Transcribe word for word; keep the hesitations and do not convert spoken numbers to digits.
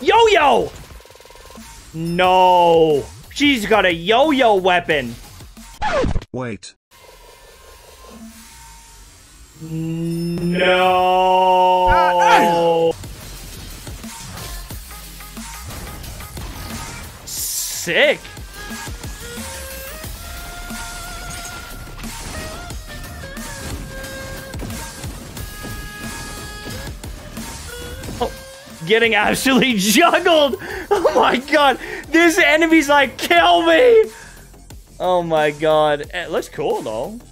Yo-yo! No. She's got a yo-yo weapon. Wait. No. Sick. Oh, getting absolutely juggled. Oh my god. This enemy's like, kill me. Oh my god. It looks cool though.